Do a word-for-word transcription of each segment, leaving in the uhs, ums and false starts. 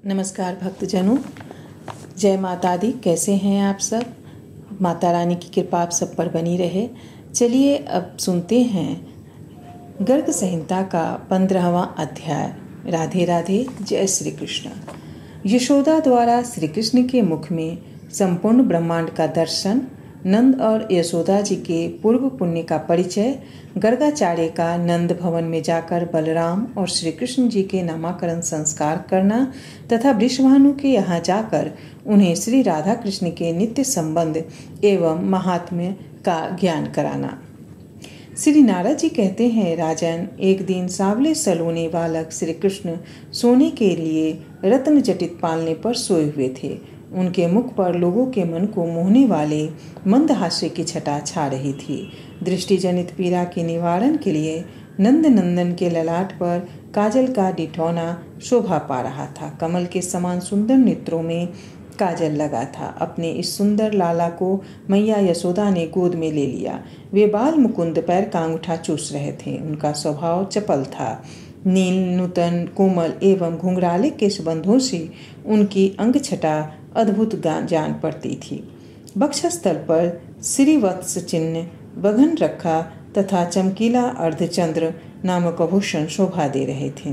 नमस्कार भक्तजनों, जय माता दी। कैसे हैं आप सब? माता रानी की कृपा आप सब पर बनी रहे। चलिए अब सुनते हैं गर्ग संहिता का पंद्रहवां अध्याय। राधे राधे, जय श्री कृष्ण। यशोदा द्वारा श्री कृष्ण के मुख में संपूर्ण ब्रह्मांड का दर्शन, नंद और यशोदा जी के पूर्व पुण्य का परिचय, गर्गाचार्य का नंद भवन में जाकर बलराम और श्री कृष्ण जी के नामकरण संस्कार करना तथा वृषभानु के यहाँ जाकर उन्हें श्री राधा कृष्ण के नित्य संबंध एवं महात्म्य का ज्ञान कराना। श्री नारद जी कहते हैं, राजन, एक दिन सावले सलोने बालक श्री कृष्ण सोने के लिए रत्न जटित पालने पर सोए हुए थे। उनके मुख पर लोगों के मन को मोहने वाले मंद हास्य की छटा छा रही थी। दृष्टि जनित पीड़ा के निवारण के लिए नंद नंदन के ललाट पर काजल का डिठौना शोभा पा रहा था। कमल के समान सुंदर नेत्रों में काजल लगा था। अपने इस सुंदर लाला को मैया यशोदा ने गोद में ले लिया। वे बाल मुकुंद पैर का अंगूठा चूस रहे थे। उनका स्वभाव चपल था। नील, नूतन, कोमल एवं घुंघराले केशबंधों से उनकी अंग छटा अद्भुत जान पड़ती थी। वक्षस्थल पर श्रीवत्स चिन्ह बघन रखा तथा चमकीला अर्धचंद्र नामक आभूषण शोभा दे रहे थे।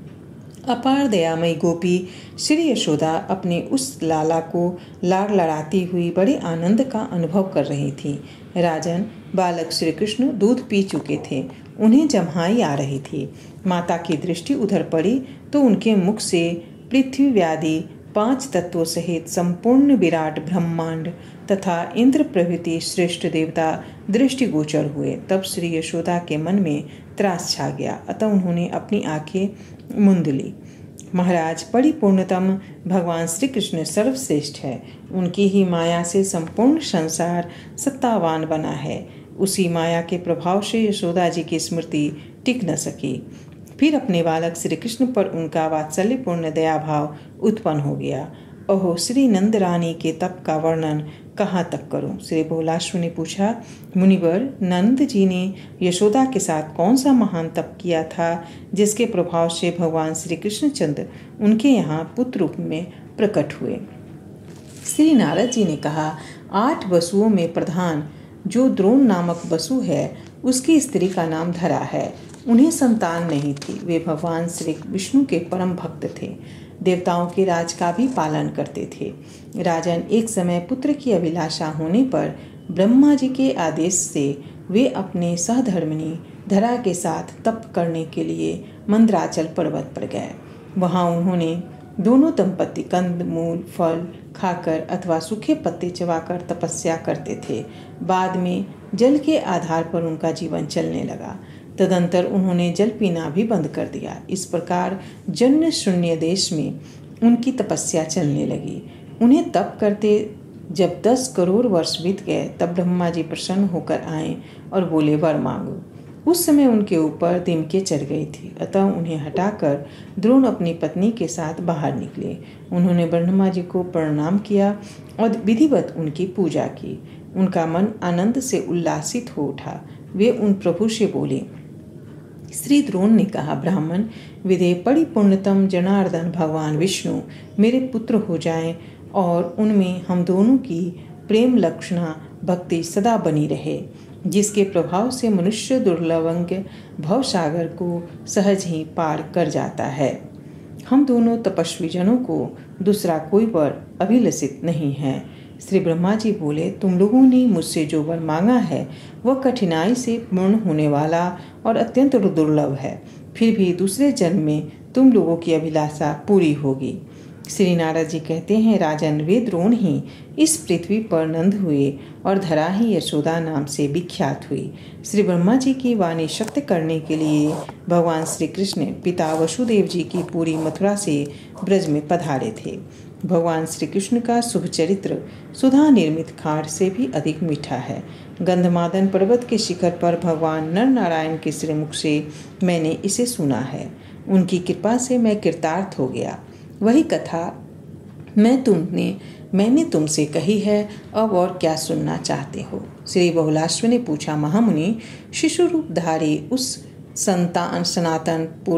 अपार दयामयी गोपी श्री यशोदा अपने उस लाला को लाड़ लड़ाती हुई बड़े आनंद का अनुभव कर रही थी। राजन, बालक श्री कृष्ण दूध पी चुके थे। उन्हें जम्हाई आ रही थी। माता की दृष्टि उधर पड़ी तो उनके मुख से पृथ्वी व्याधि पांच तत्वों सहित संपूर्ण विराट ब्रह्मांड तथा इंद्र प्रभृति श्रेष्ठ देवता दृष्टिगोचर हुए। तब श्री यशोदा के मन में त्रास छा गया। अतः उन्होंने अपनी आंखें मूंद ली। महाराज, परिपूर्णतम भगवान श्री कृष्ण सर्वश्रेष्ठ है। उनकी ही माया से संपूर्ण संसार सत्तावान बना है। उसी माया के प्रभाव से यशोदा जी की स्मृति टिक न सकी। फिर अपने बालक श्री कृष्ण पर उनका वात्सल्यपूर्ण दया भाव उत्पन्न हो गया। ओहो, श्री नंद रानी के तप का वर्णन कहाँ तक करूं? श्री बहुलाश्व ने पूछा, मुनिवर, नंद जी ने यशोदा के साथ कौन सा महान तप किया था जिसके प्रभाव से भगवान श्री कृष्णचंद्र उनके यहाँ पुत्र रूप में प्रकट हुए? श्री नारद जी ने कहा, आठ वसुओं में प्रधान जो द्रोण नामक वसु है, उसकी स्त्री का नाम धरा है। उन्हें संतान नहीं थी। वे भगवान श्री विष्णु के परम भक्त थे। देवताओं के राज का भी पालन करते थे। राजन, एक समय पुत्र की अभिलाषा होने पर ब्रह्मा जी के आदेश से वे अपने सहधर्मिणी धरा के साथ तप करने के लिए मंदराचल पर्वत पर गए। वहां उन्होंने दोनों दंपति कंद मूल फल खाकर अथवा सूखे पत्ते चबाकर तपस्या करते थे। बाद में जल के आधार पर उनका जीवन चलने लगा। तदंतर उन्होंने जल पीना भी बंद कर दिया। इस प्रकार जन्य शून्य देश में उनकी तपस्या चलने लगी। उन्हें तप करते जब दस करोड़ वर्ष बीत गए, तब ब्रह्मा जी प्रसन्न होकर आए और बोले, वर मांगो। उस समय उनके ऊपर दिमके चढ़ गई थी। अतः उन्हें हटाकर द्रोण अपनी पत्नी के साथ बाहर निकले। उन्होंने ब्रह्मा जी को प्रणाम किया और विधिवत उनकी पूजा की। उनका मन आनंद से उल्लासित हो उठा। वे उन प्रभु से बोले, श्री द्रोण ने कहा, ब्राह्मण, विदे परिपूर्णतम जनार्दन भगवान विष्णु मेरे पुत्र हो जाएं और उनमें हम दोनों की प्रेम लक्षणा भक्ति सदा बनी रहे, जिसके प्रभाव से मनुष्य दुर्लभंग भवसागर को सहज ही पार कर जाता है। हम दोनों तपस्वी जनों को दूसरा कोई वर अभिलषित नहीं है। श्री ब्रह्मा जी बोले, तुम लोगों ने मुझसे जो वर मांगा है वह कठिनाई से पूर्ण होने वाला और अत्यंत दुर्लभ है। फिर भी दूसरे जन्म में तुम लोगों की अभिलाषा पूरी होगी। श्री नारद जी कहते हैं, राजन, वे द्रोण ही इस पृथ्वी पर नंद हुए और धरा ही यशोदा नाम से विख्यात हुई। श्री ब्रह्मा जी की वाणी सत्य करने के लिए भगवान श्री कृष्ण पिता वसुदेव जी की पूरी मथुरा से ब्रज में पधारे थे। भगवान श्री कृष्ण का शुभ चरित्र सुधा निर्मित खाड़ से भी अधिक मीठा है। गंधमादन पर्वत के शिखर पर भगवान नर नारायण के श्रीमुख से मैंने इसे सुना है। उनकी कृपा से मैं कृतार्थ हो गया। वही कथा मैं तुमने मैंने तुमसे कही है। अब और क्या सुनना चाहते हो? श्री बहुलाश्व ने पूछा, महामुनि, शिशु रूपधारी उस संतान सनातन पुरुष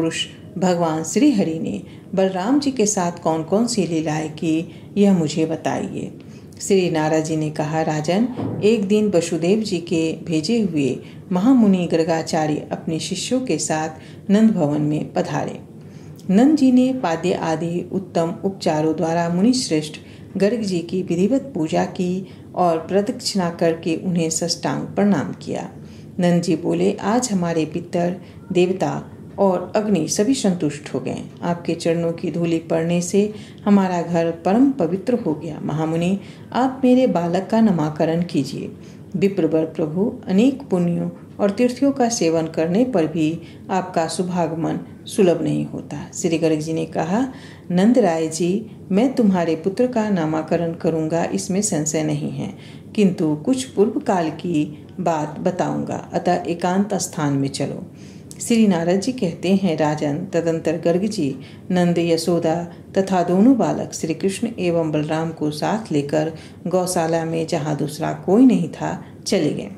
भगवान श्री हरि ने बलराम जी के साथ कौन कौन सी लीलाएं की, यह मुझे बताइए। श्री नारद जी ने कहा, राजन, एक दिन वसुदेव जी के भेजे हुए महामुनि गर्गाचार्य अपने शिष्यों के साथ नंद भवन में पधारे। नंद जी ने पाद्य आदि उत्तम उपचारों द्वारा मुनि श्रेष्ठ गर्ग जी की विधिवत पूजा की और प्रदक्षिणा करके उन्हें साष्टांग प्रणाम किया। नंद जी बोले, आज हमारे पितर, देवता और अग्नि सभी संतुष्ट हो गए। आपके चरणों की धूलि पड़ने से हमारा घर परम पवित्र हो गया। महामुनि, आप मेरे बालक का नामकरण कीजिए। विप्रवर प्रभु, अनेक पुण्यों और तीर्थों का सेवन करने पर भी आपका शुभागमन सुलभ नहीं होता। श्री गर्ग जी ने कहा, नंद राय जी, मैं तुम्हारे पुत्र का नामकरण करूंगा, इसमें संशय नहीं है, किंतु कुछ पूर्व काल की बात बताऊंगा, अतः एकांत स्थान में चलो। श्री नारद जी कहते हैं, राजन, तदंतर गर्ग जी नंद, यशोदा तथा दोनों बालक श्री कृष्ण एवं बलराम को साथ लेकर गौशाला में, जहाँ दूसरा कोई नहीं था, चले गए।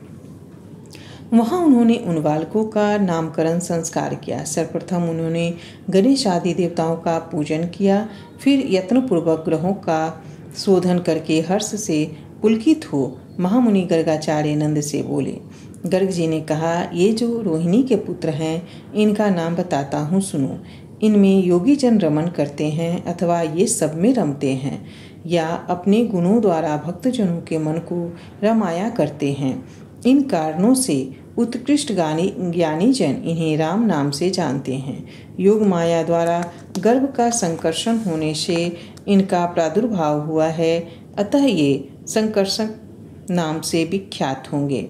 वहाँ उन्होंने उन बालकों का नामकरण संस्कार किया। सर्वप्रथम उन्होंने गणेश आदि देवताओं का पूजन किया, फिर यत्नपूर्वक ग्रहों का शोधन करके हर्ष से पुलकित हो महामुनि गर्गाचार्य नंद से बोले। गर्ग जी ने कहा, ये जो रोहिणी के पुत्र हैं, इनका नाम बताता हूँ, सुनो। इनमें योगी जन रमन करते हैं अथवा ये सब में रमते हैं, या अपने गुणों द्वारा भक्तजनों के मन को रमाया करते हैं। इन कारणों से उत्कृष्ट ज्ञानी ज्ञानी जन इन्हें राम नाम से जानते हैं। योग माया द्वारा गर्भ का संकर्षण होने से इनका प्रादुर्भाव हुआ है, अतः ये संकर्षण नाम से विख्यात होंगे।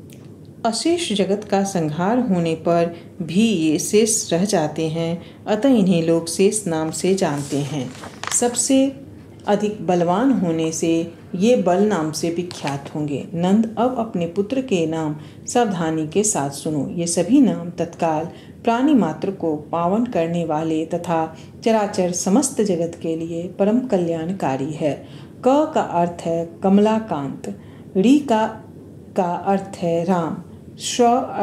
अशेष जगत का संहार होने पर भी ये शेष रह जाते हैं, अतः इन्हें लोग शेष नाम से जानते हैं। सबसे अधिक बलवान होने से ये बल नाम से विख्यात होंगे। नंद, अब अपने पुत्र के नाम सावधानी के साथ सुनो। ये सभी नाम तत्काल प्राणी मात्र को पावन करने वाले तथा चराचर समस्त जगत के लिए परम कल्याणकारी है। क का अर्थ है कमलाकांत, री का का अर्थ है राम, श्व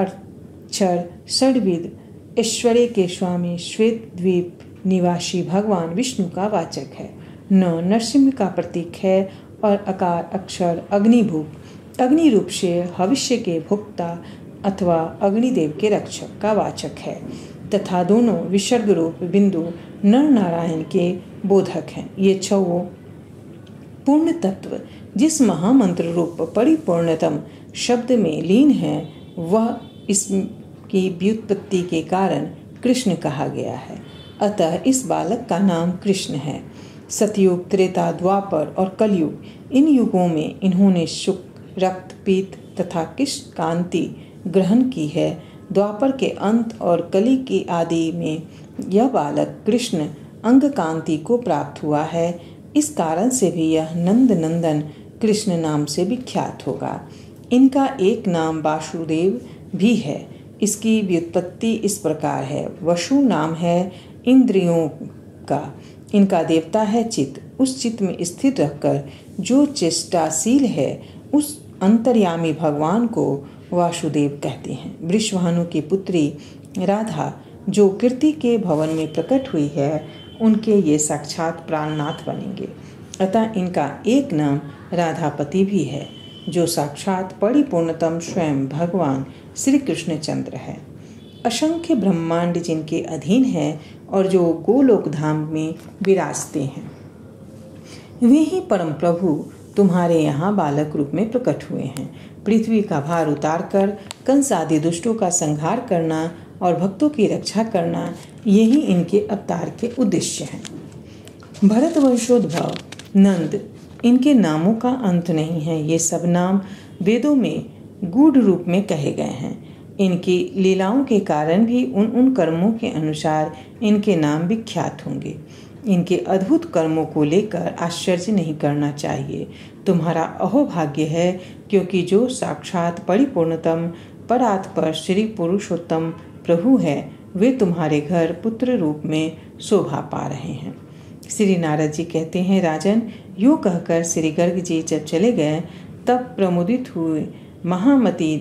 अक्षर षड्विद, ऐश्वर्य के स्वामी श्वेत द्वीप निवासी भगवान विष्णु का वाचक है। न नरसिंह का प्रतीक है और अकार अक्षर अग्निभूप, अग्नि रूप से भविष्य के भोक्ता अथवा अग्निदेव के रक्षक का वाचक है, तथा दोनों विसर्ग रूप बिंदु नर नारायण के बोधक हैं। ये छवों पूर्ण तत्व जिस महामंत्र रूप परिपूर्णतम शब्द में लीन है, वह इसकी व्युत्पत्ति के कारण कृष्ण कहा गया है। अतः इस बालक का नाम कृष्ण है। सतयुग, त्रेता, द्वापर और कलयुग, इन युगों में इन्होंने शुक, रक्त, पीत तथा कृष्ण कांति ग्रहण की है। द्वापर के अंत और कली की आदि में यह बालक कृष्ण अंग कांति को प्राप्त हुआ है। इस कारण से भी यह नंद नंदन कृष्ण नाम से विख्यात होगा। इनका एक नाम वासुदेव भी है। इसकी व्युत्पत्ति इस प्रकार है। वसु नाम है इंद्रियों का। इनका देवता है चित्त। उस चित्त में स्थित रहकर जो चेष्टाशील है, उस अंतर्यामी भगवान को वासुदेव कहते हैं। वृषभानु की पुत्री राधा जो कीर्ति के भवन में प्रकट हुई है, उनके ये साक्षात प्राणनाथ बनेंगे। अतः इनका एक नाम राधापति भी है, जो साक्षात परिपूर्णतम स्वयं भगवान श्री कृष्णचंद्र है। असंख्य ब्रह्मांड जिनके अधीन है और जो गोलोक धाम में विराजते हैं, वे ही परम प्रभु तुम्हारे यहाँ बालक रूप में प्रकट हुए हैं। पृथ्वी का भार उतारकर कंस आदि दुष्टों का संहार करना और भक्तों की रक्षा करना, यही इनके अवतार के उद्देश्य हैं। भरत वंशोद्भव नंद, इनके नामों का अंत नहीं है। ये सब नाम वेदों में गूढ़ रूप में कहे गए हैं। इनकी लीलाओं के कारण भी उन उन कर्मों के अनुसार इनके नाम विख्यात होंगे। इनके अद्भुत कर्मों को लेकर आश्चर्य नहीं करना चाहिए। तुम्हारा अहोभाग्य है, क्योंकि जो साक्षात परिपूर्णतम परात्पर श्री पुरुषोत्तम प्रभु है, वे तुम्हारे घर पुत्र रूप में शोभा पा रहे हैं। श्री नारद जी कहते हैं, राजन, यूँ कहकर श्री गर्ग जी जब चले गए, तब प्रमुदित हुए महामती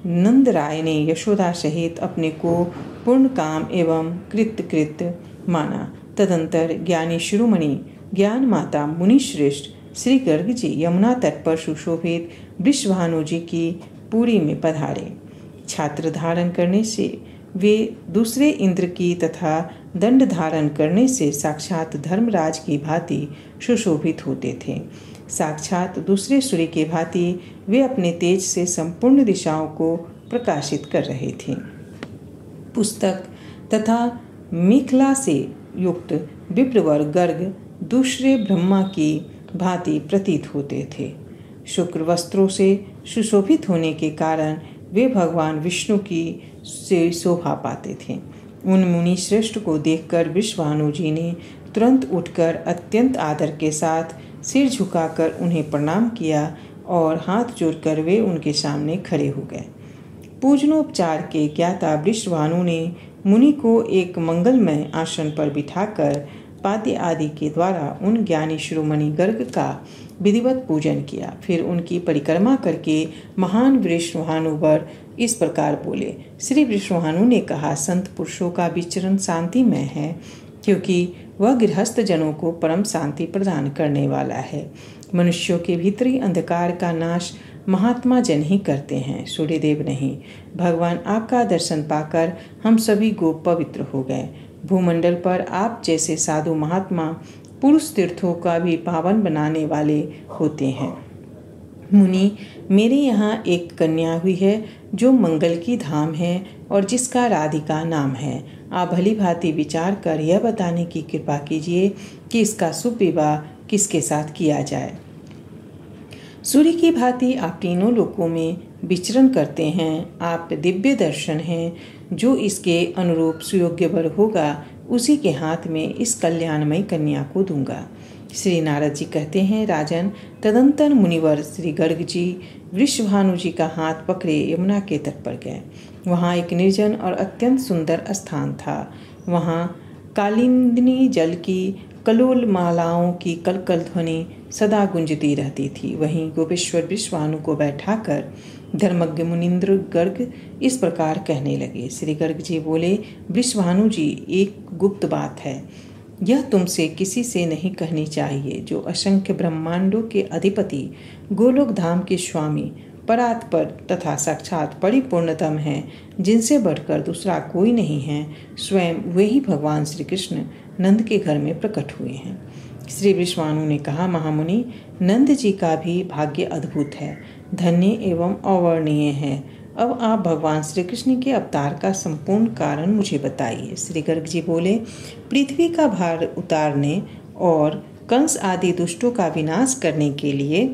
नंद राय ने यशोदा सहित अपने को पूर्ण काम एवं कृतकृत माना। तदंतर ज्ञानी शिरोमणि ज्ञान माता मुनिश्रेष्ठ श्री गर्ग जी यमुना तट पर सुशोभित वृषभानु जी की पुरी में पधारे। छात्र धारण करने से वे दूसरे इंद्र की तथा दंड धारण करने से साक्षात धर्मराज की भांति सुशोभित होते थे। साक्षात दूसरे सूर्य के भांति वे अपने तेज से संपूर्ण दिशाओं को प्रकाशित कर रहे थे। पुस्तक तथा मेखला से युक्त विप्रवर गर्ग दूसरे ब्रह्मा की भांति प्रतीत होते थे। शुक्र वस्त्रों से सुशोभित होने के कारण वे भगवान विष्णु की से शोभा पाते थे। उन मुनि श्रेष्ठ को देखकर वृषभानु जी ने तुरंत उठकर अत्यंत आदर के साथ सिर झुकाकर उन्हें प्रणाम किया और हाथ जोड़कर वे उनके सामने खड़े हो गए। पूजनोपचार के ज्ञाता वृषभानु ने मुनि को एक मंगलमय आसन पर बिठाकर पाद्य आदि के द्वारा उन ज्ञानी शिरोमणि गर्ग का विधिवत पूजन किया। फिर उनकी परिक्रमा करके महान वृषभानुवर इस प्रकार बोले। श्री वृषभानु ने कहा, संत पुरुषों का विचरण शांतिमय है, क्योंकि वह गृहस्थ जनों को परम शांति प्रदान करने वाला है। मनुष्यों के भीतरी अंधकार का नाश महात्मा जन ही करते हैं, सूर्यदेव नहीं। भगवान आपका दर्शन पाकर हम सभी गोप पवित्र हो गए। भूमंडल पर आप जैसे साधु महात्मा पुरुष तीर्थों का भी पावन बनाने वाले होते हैं। मुनि, मेरे यहाँ एक कन्या हुई है जो मंगल की धाम है और जिसका राधिका नाम है। आप भली भांति विचार कर यह बताने की कृपा कीजिए कि इसका शुभ विवाह किसके साथ किया जाए। सूर्य की भांति आप तीनों लोकों में विचरण करते हैं। आप दिव्य दर्शन हैं। जो इसके अनुरूप सुयोग्य वर होगा उसी के हाथ में इस कल्याणमयी कन्या को दूंगा। श्री नारद जी कहते हैं, राजन, तदंतर मुनिवर श्री गर्ग जी वृषभानु जी का हाथ पकड़े यमुना के तट पर गए। वहाँ एक निर्जन और अत्यंत सुंदर स्थान था। वहाँ कालिंदिनी जल की कलोल मालाओं की कलकल ध्वनि सदा गुंजती रहती थी। वहीं गोपेश्वर वृषभानु को बैठाकर धर्मज्ञ मुनिंद्र गर्ग इस प्रकार कहने लगे। श्री गर्ग जी बोले, वृषभानु जी, एक गुप्त बात है, यह तुमसे किसी से नहीं कहनी चाहिए। जो असंख्य ब्रह्मांडों के अधिपति, गोलोक धाम के स्वामी, परात्पर तथा साक्षात परिपूर्णतम हैं, जिनसे बढ़कर दूसरा कोई नहीं है, स्वयं वे ही भगवान श्री कृष्ण नंद के घर में प्रकट हुए हैं। श्री वृषभानु ने कहा, महामुनि, नंद जी का भी भाग्य अद्भुत है, धन्य एवं अवर्णनीय है। अब आप भगवान श्री कृष्ण के अवतार का संपूर्ण कारण मुझे बताइए। श्री गर्ग जी बोले, पृथ्वी का भार उतारने और कंस आदि दुष्टों का विनाश करने के लिए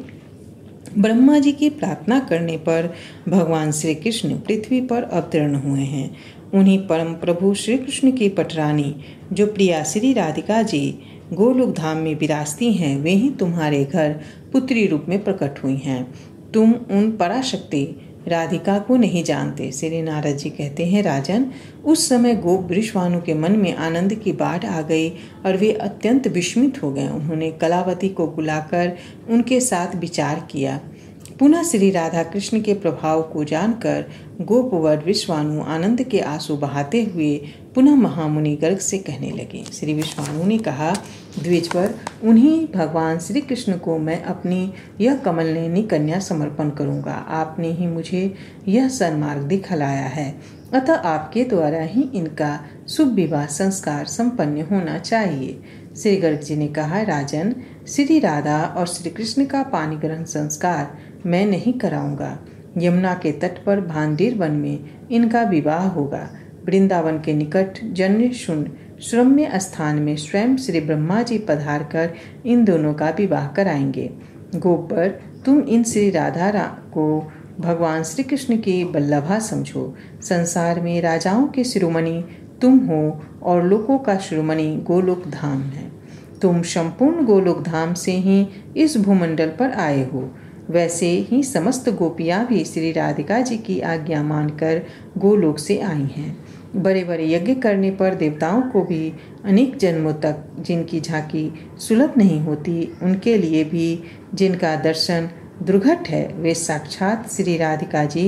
ब्रह्मा जी की प्रार्थना करने पर भगवान श्री कृष्ण पृथ्वी पर अवतरण हुए हैं। उन्हीं परम प्रभु श्री कृष्ण की पटरानी, जो प्रिया श्री राधिका जी गोलोक धाम में विराजती हैं, वे ही तुम्हारे घर पुत्री रूप में प्रकट हुई हैं। तुम उन पराशक्ति राधिका को नहीं जानते। श्री नारद जी कहते हैं, राजन, उस समय गोप वृषभानु के मन में आनंद की बाढ़ आ गई और वे अत्यंत विस्मित हो गए। उन्होंने कलावती को बुलाकर उनके साथ विचार किया। पुनः श्री राधा कृष्ण के प्रभाव को जानकर गोपवर वृषभानु आनंद के आंसू बहाते हुए पुनः महामुनि गर्ग से कहने लगे। श्री वृषभानु ने कहा, द्विजवर, उन्हीं भगवान श्री कृष्ण को मैं अपनी यह कमलनयनी कन्या समर्पण करूंगा। आपने ही मुझे यह सन्मार्ग दिखलाया है, अतः आपके द्वारा ही इनका शुभ विवाह संस्कार संपन्न होना चाहिए। श्री गर्ग जी ने कहा, राजन, श्री राधा और श्री कृष्ण का पानी ग्रहण संस्कार मैं नहीं कराऊंगा। यमुना के तट पर भांडीर वन में इनका विवाह होगा। वृंदावन के निकट जन्य शून्य श्रम्य स्थान में स्वयं श्री ब्रह्मा जी पधार कर इन दोनों का विवाह कराएंगे। गोबर, तुम इन श्री राधा को भगवान श्री कृष्ण की बल्लभा समझो। संसार में राजाओं के शिरोमणि तुम हो और लोकों का शिरोमणि गोलोक धाम है। तुम संपूर्ण गोलोक धाम से ही इस भूमंडल पर आए हो। वैसे ही समस्त गोपियाँ भी श्री राधिका जी की आज्ञा मानकर गोलोक से आई हैं। बड़े बड़े यज्ञ करने पर देवताओं को भी अनेक जन्मों तक जिनकी झांकी सुलभ नहीं होती, उनके लिए भी जिनका दर्शन दुर्घट है, वे साक्षात श्री राधिका जी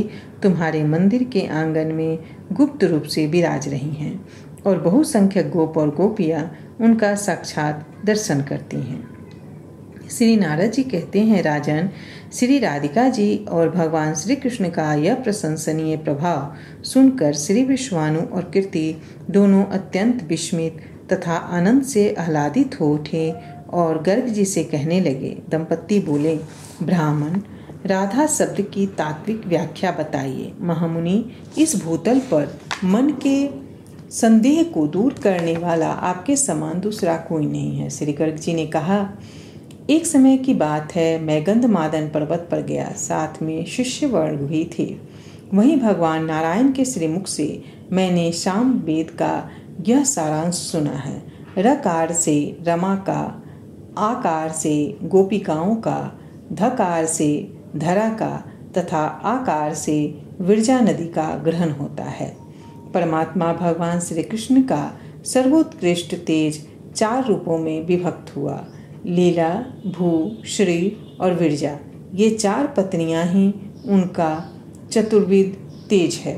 तुम्हारे मंदिर के आंगन में गुप्त रूप से विराज रही हैं और बहुसंख्यक गोप और गोपियाँ उनका साक्षात दर्शन करती हैं। श्री नारद जी कहते हैं, राजन, श्री राधिका जी और भगवान श्री कृष्ण का यह प्रशंसनीय प्रभाव सुनकर श्री विश्वानु और कीर्ति दोनों अत्यंत विस्मित तथा आनंद से आह्लादित हो उठे और गर्ग जी से कहने लगे। दंपत्ति बोले, ब्राह्मण, राधा शब्द की तात्विक व्याख्या बताइए। महामुनि, इस भूतल पर मन के संदेह को दूर करने वाला आपके समान दूसरा कोई नहीं है। श्री गर्ग जी ने कहा, एक समय की बात है, मैं गंधमादन पर्वत पर गया, साथ में शिष्य वर्ग भी थे। वहीं भगवान नारायण के श्रीमुख से मैंने शाम वेद का यह सारांश सुना है। रकार से रमा का, आकार से गोपिकाओं का, धकार से धरा का तथा आकार से विरजा नदी का ग्रहण होता है। परमात्मा भगवान श्री कृष्ण का सर्वोत्कृष्ट तेज चार रूपों में विभक्त हुआ। लीला, भू, श्री और विरजा, ये चार पत्नियां ही उनका चतुर्विध तेज है।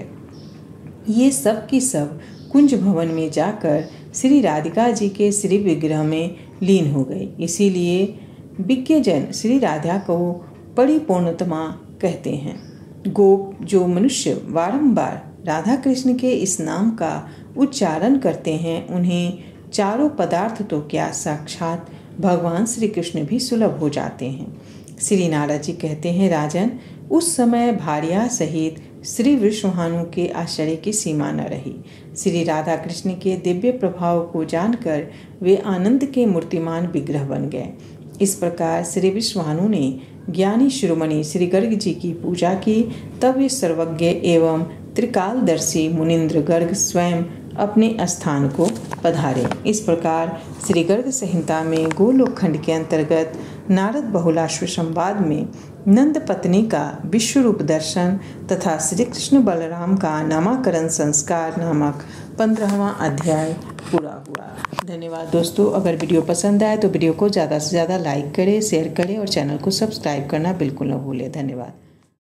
ये सब की सब कुंज भवन में जाकर श्री राधिका जी के श्री विग्रह में लीन हो गई। इसीलिए विज्ञजन श्री राधा को परिपूर्णतमा कहते हैं। गोप जो मनुष्य बारंबार राधा कृष्ण के इस नाम का उच्चारण करते हैं, उन्हें चारों पदार्थ तो क्या, साक्षात भगवान श्री कृष्ण भी सुलभ हो जाते हैं। श्री नारद जी कहते हैं, राजन, उस समय भार्या सहित श्री विश्वानु के आश्चर्य की सीमा न रही। श्री राधा कृष्ण के दिव्य प्रभाव को जानकर वे आनंद के मूर्तिमान विग्रह बन गए। इस प्रकार श्री विश्वानु ने ज्ञानी शिरोमणि श्री गर्ग जी की पूजा की। तब वे सर्वज्ञ एवं त्रिकालदर्शी मुनिंद्र गर्ग स्वयं अपने स्थान को पधारे। इस प्रकार श्री गर्ग संहिता में गोलोक खंड के अंतर्गत नारद बहुलाश्व संवाद में नंद पत्नी का विश्वरूप दर्शन तथा श्री कृष्ण बलराम का नामकरण संस्कार नामक पंद्रहवां अध्याय पूरा हुआ। धन्यवाद दोस्तों। अगर वीडियो पसंद आए तो वीडियो को ज़्यादा से ज़्यादा लाइक करें, शेयर करें और चैनल को सब्सक्राइब करना बिल्कुल न भूलें। धन्यवाद।